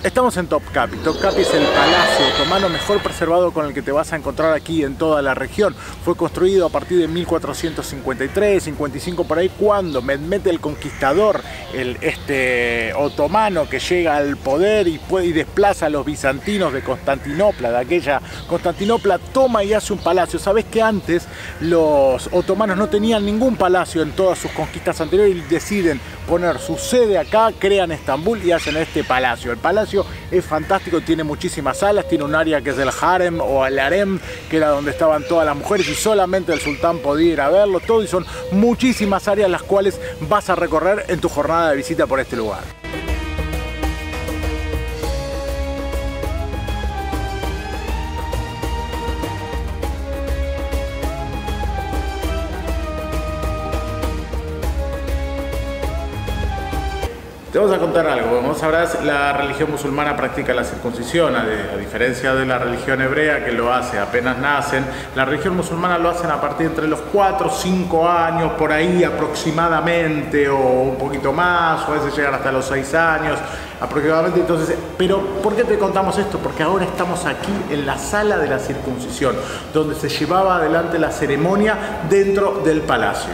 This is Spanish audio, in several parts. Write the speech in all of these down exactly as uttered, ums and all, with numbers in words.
Estamos en Topkapi. Topkapi es el palacio otomano mejor preservado con el que te vas a encontrar aquí en toda la región. Fue construido a partir de mil cuatrocientos cincuenta y tres, cincuenta y cinco por ahí, cuando Mehmed el Conquistador, el este otomano que llega al poder y, puede, y desplaza a los bizantinos de Constantinopla, de aquella Constantinopla, toma y hace un palacio. Sabes que antes los otomanos no tenían ningún palacio en todas sus conquistas anteriores y deciden poner su sede acá, crean Estambul y hacen este palacio. El palacio es fantástico, tiene muchísimas salas, tiene un área que es el harem o el harem, que era donde estaban todas las mujeres y solamente el sultán podía ir a verlo todo, y son muchísimas áreas las cuales vas a recorrer en tu jornada de visita por este lugar. Te vamos a contar algo. Como sabrás, la religión musulmana practica la circuncisión, a, de, a diferencia de la religión hebrea, que lo hace apenas nacen. La religión musulmana lo hacen a partir de entre los cuatro o cinco años, por ahí aproximadamente, o un poquito más, o a veces llegan hasta los seis años aproximadamente. Entonces, pero ¿por qué te contamos esto? Porque ahora estamos aquí en la sala de la circuncisión, donde se llevaba adelante la ceremonia dentro del palacio.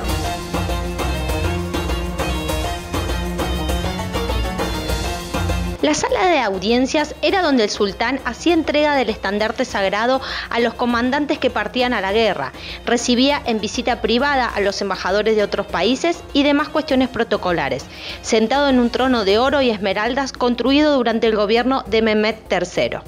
La sala de audiencias era donde el sultán hacía entrega del estandarte sagrado a los comandantes que partían a la guerra, recibía en visita privada a los embajadores de otros países y demás cuestiones protocolares, sentado en un trono de oro y esmeraldas construido durante el gobierno de Mehmed tercero.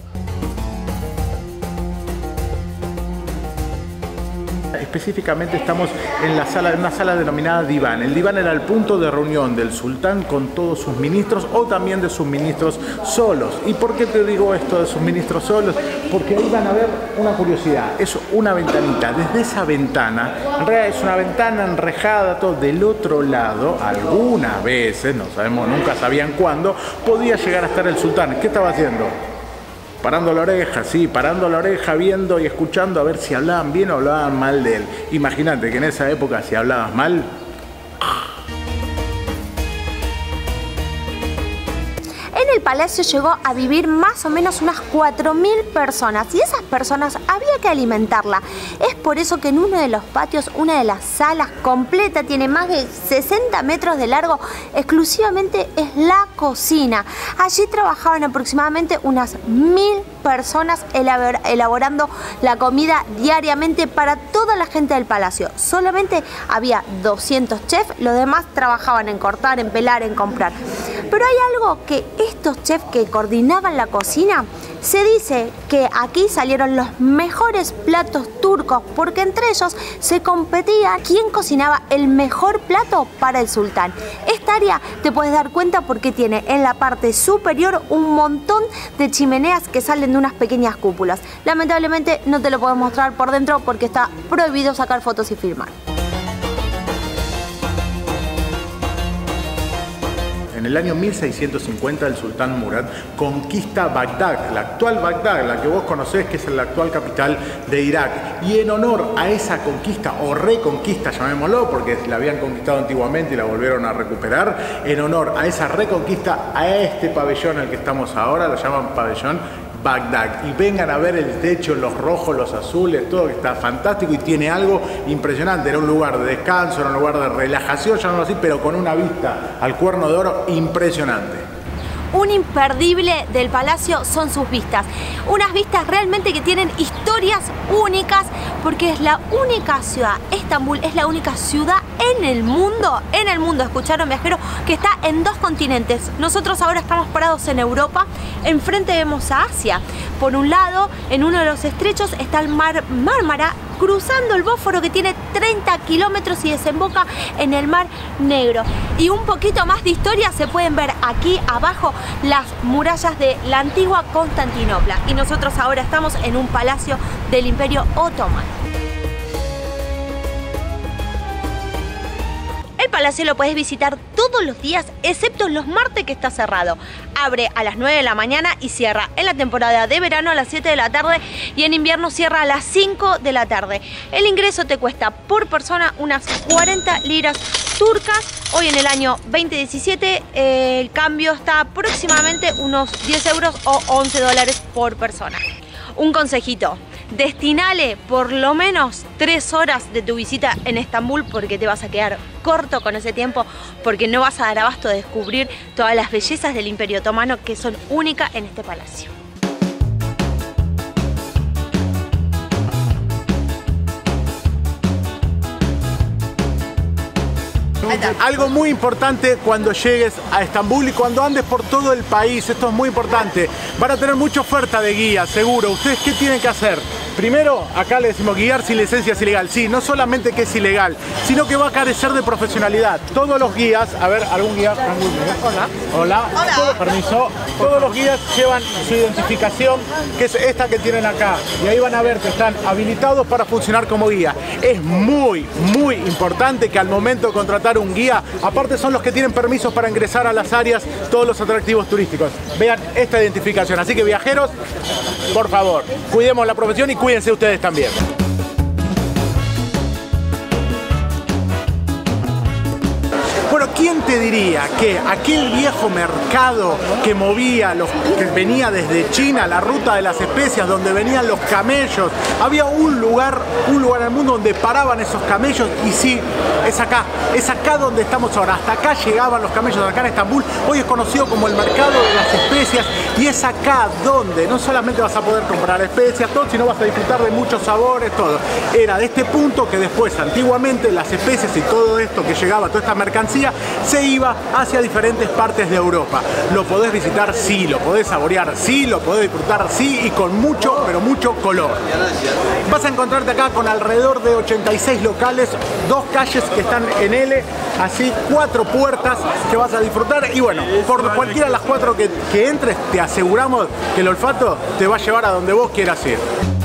Específicamente estamos en la sala, en una sala denominada diván. El diván era el punto de reunión del sultán con todos sus ministros, o también de sus ministros solos. ¿Y por qué te digo esto de sus ministros solos? Porque ahí van a ver una curiosidad. Es una ventanita. Desde esa ventana, en realidad es una ventana enrejada, todo del otro lado, algunas veces, no sabemos, nunca sabían cuándo, podía llegar a estar el sultán. ¿Qué estaba haciendo? Parando la oreja, sí, parando la oreja, viendo y escuchando a ver si hablaban bien o hablaban mal de él. Imagínate que en esa época, si hablabas mal... En el palacio llegó a vivir más o menos unas cuatro mil personas, y esas personas había que alimentarla. Es por eso que en uno de los patios, una de las salas completa, tiene más de sesenta metros de largo, exclusivamente es la cocina. Allí trabajaban aproximadamente unas mil personas elabor elaborando la comida diariamente para toda la gente del palacio. Solamente había doscientos chefs, los demás trabajaban en cortar, en pelar, en comprar. Pero hay algo que estos chefs que coordinaban la cocina, se dice que aquí salieron los mejores platos turcos, porque entre ellos se competía quién cocinaba el mejor plato para el sultán. Esta área te puedes dar cuenta porque tiene en la parte superior un montón de chimeneas que salen de unas pequeñas cúpulas. Lamentablemente no te lo puedo mostrar por dentro porque está prohibido sacar fotos y filmar. En el año mil seiscientos cincuenta el sultán Murad conquista Bagdad, la actual Bagdad, la que vos conocés, que es la actual capital de Irak. Y en honor a esa conquista, o reconquista, llamémoslo, porque la habían conquistado antiguamente y la volvieron a recuperar, en honor a esa reconquista, a este pabellón al que estamos ahora, lo llaman pabellón Bagdad. Y vengan a ver el techo, los rojos, los azules, todo que está fantástico y tiene algo impresionante. Era un lugar de descanso, era un lugar de relajación, llamémoslo así, pero con una vista al Cuerno de Oro impresionante. Un imperdible del palacio son sus vistas. Unas vistas realmente que tienen historias únicas, porque es la única ciudad, Estambul es la única ciudad en el mundo, en el mundo, escucharon viajeros, que está en dos continentes. Nosotros ahora estamos parados en Europa, enfrente vemos a Asia. Por un lado, en uno de los estrechos está el mar Mármara, cruzando el Bósforo, que tiene treinta kilómetros y desemboca en el Mar Negro. Y un poquito más de historia se pueden ver aquí abajo las murallas de la antigua Constantinopla. Y nosotros ahora estamos en un palacio del Imperio Otomano. El palacio lo puedes visitar todos los días, excepto los martes, que está cerrado. Abre a las nueve de la mañana y cierra en la temporada de verano a las siete de la tarde, y en invierno cierra a las cinco de la tarde. El ingreso te cuesta por persona unas cuarenta liras turcas. Hoy en el año veinte diecisiete eh, el cambio está aproximadamente unos diez euros o once dólares por persona. Un consejito, destinale por lo menos tres horas de tu visita en Estambul porque te vas a quedar corto con ese tiempo, porque no vas a dar abasto de descubrir todas las bellezas del Imperio Otomano que son únicas en este palacio. Algo muy importante cuando llegues a Estambul y cuando andes por todo el país, esto es muy importante, van a tener mucha oferta de guías, seguro. ¿Ustedes qué tienen que hacer? Primero, acá le decimos guiar sin licencia es ilegal. Sí, no solamente que es ilegal, sino que va a carecer de profesionalidad. Todos los guías, a ver, algún guía. Hola. Hola. Hola. Todo, permiso. Todos los guías llevan su identificación, que es esta que tienen acá. Y ahí van a ver que están habilitados para funcionar como guía. Es muy, muy importante que al momento de contratar un guía, aparte son los que tienen permisos para ingresar a las áreas, todos los atractivos turísticos. Vean esta identificación. Así que viajeros, por favor, cuidemos la profesión y cuídense ustedes también. Bueno, ¿quién te diría que aquel viejo mercado que movía, los, que venía desde China, la ruta de las especias, donde venían los camellos, había un lugar, un lugar en el mundo donde paraban esos camellos? Y sí, es acá, es acá donde estamos ahora. Hasta acá llegaban los camellos, acá en Estambul. Hoy es conocido como el mercado de las especias y es acá donde no solamente vas a poder comprar especias, todo, sino vas a disfrutar de muchos sabores, todo. Era de este punto que después, antiguamente, las especias y todo esto que llegaba, toda esta mercancía, se iba hacia diferentes partes de Europa. Lo podés visitar, sí, lo podés saborear, sí, lo podés disfrutar, sí, y con mucho, pero mucho color. Vas a encontrarte acá con alrededor de ochenta y seis locales, dos calles que están en L, así cuatro puertas que vas a disfrutar. Y bueno, por cualquiera de las cuatro que, que entres, te aseguramos que el olfato te va a llevar a donde vos quieras ir.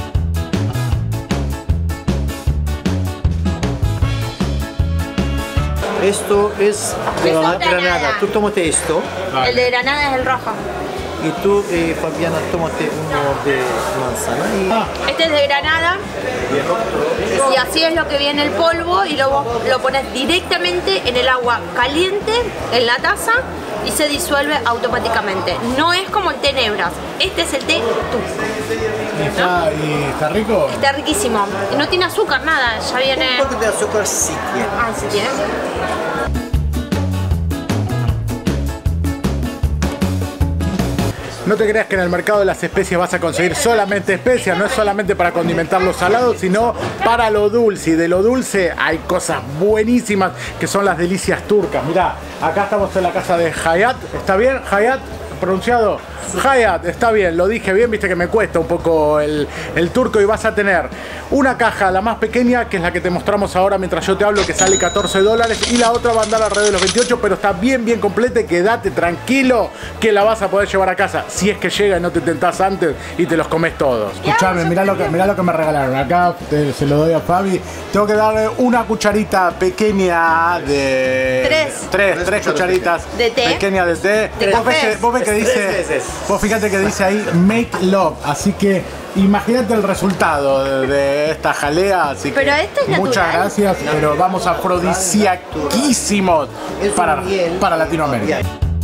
Esto es de Esto la es Granada. Granada. Tú tómate esto. El de Granada es el rojo. Y tú, eh, Fabiana, tómate uno de manzana. Y... Este es de Granada. Y así es lo que viene el polvo y luego lo pones directamente en el agua caliente, en la taza, y se disuelve automáticamente. No es como el té Nebras. Este es el té turco. ¿Y está, y está rico? Está riquísimo. No tiene azúcar, nada. Ya viene... Un poco de azúcar sí tiene. Ah, sí tiene. No te creas que en el mercado de las especias vas a conseguir solamente especias, no es solamente para condimentar los salados, sino para lo dulce. Y de lo dulce hay cosas buenísimas que son las delicias turcas. Mirá, acá estamos en la casa de Hayat, ¿está bien? Hayat, pronunciado. Hayat, está bien, lo dije bien, viste que me cuesta un poco el, el turco. Y vas a tener una caja, la más pequeña, que es la que te mostramos ahora mientras yo te hablo, que sale catorce dólares, y la otra va a andar alrededor de los veintiocho, pero está bien, bien completa, y quédate tranquilo que la vas a poder llevar a casa, si es que llega y no te tentás antes y te los comes todos. Escuchame, mirá lo que, mirá lo que me regalaron, acá te, se lo doy a Fabi, tengo que darle una cucharita pequeña de... Tres. Tres, tres, tres cucharitas de té. Pequeñas de té. De vos, ves café. que, vos ves que Tres dice... veces. Vos fíjate que dice ahí make love, así que imagínate el resultado de, de esta jalea, así Pero que esto es muchas natural. gracias, pero vamos afrodisíaquísimos para, para Latinoamérica.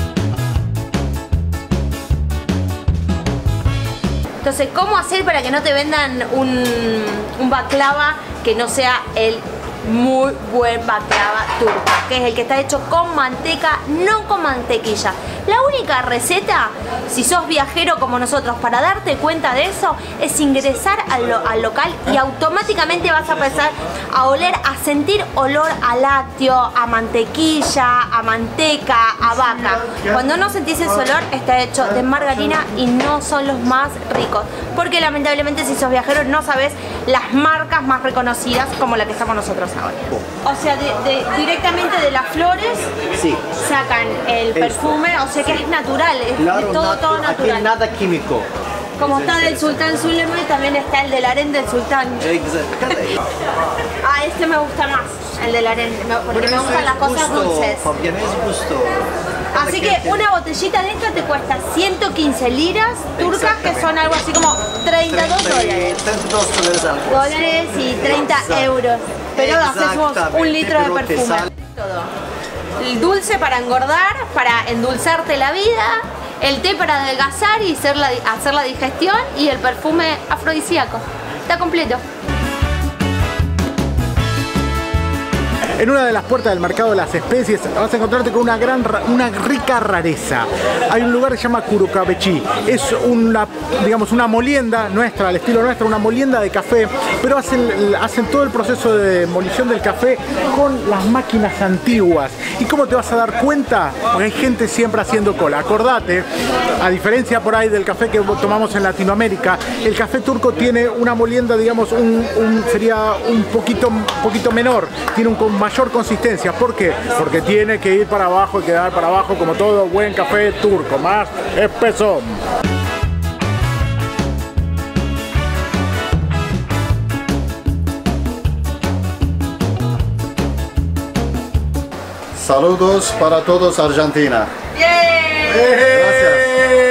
Entonces, ¿cómo hacer para que no te vendan un, un baklava que no sea el muy buen baklava turco, que es el que está hecho con manteca, no con mantequilla? La única receta, si sos viajero como nosotros, para darte cuenta de eso, es ingresar al, lo, al local y automáticamente vas a empezar a oler, a sentir olor a lácteo, a mantequilla, a manteca, a vaca. Cuando no sentís ese olor, está hecho de margarina y no son los más ricos, porque lamentablemente si sos viajero no sabes las marcas más reconocidas como la que estamos nosotros ahora. O sea, de, de, directamente de las flores Sí. sacan el perfume, o sea que es natural, es Claro, todo, natu- todo natural. Aquí nada químico. Como está del Sultán Süleyman, también está el del harén del sultán. Exacto. Ah, este me gusta más, el del harén, me- porque me gustan las cosas dulces. Fabiana, es gusto. Así que una botellita de esta te cuesta ciento quince liras turcas, que son algo así como treinta y dos dólares. treinta y dos dólares algo. Dólares y treinta Exacto. euros. Pero hacemos un litro de pero te perfume. sale- Todo. El dulce para engordar, para endulzarte la vida, el té para adelgazar y hacer la, hacer la digestión y el perfume afrodisíaco. Está completo. En una de las puertas del mercado de las especies vas a encontrarte con una gran, una rica rareza. Hay un lugar que se llama Curucabechi. Es una, digamos, una molienda nuestra, al estilo nuestro, una molienda de café, pero hacen, hacen todo el proceso de molición del café con las máquinas antiguas. ¿Y cómo te vas a dar cuenta? Porque hay gente siempre haciendo cola. Acordate, a diferencia por ahí del café que tomamos en Latinoamérica, el café turco tiene una molienda, digamos, un, un, sería un poquito, un poquito menor, tiene un mayor consistencia. ¿Por qué? Porque tiene que ir para abajo y quedar para abajo como todo buen café turco, más espesón. Saludos para todos Argentina. ¡Bien! Gracias.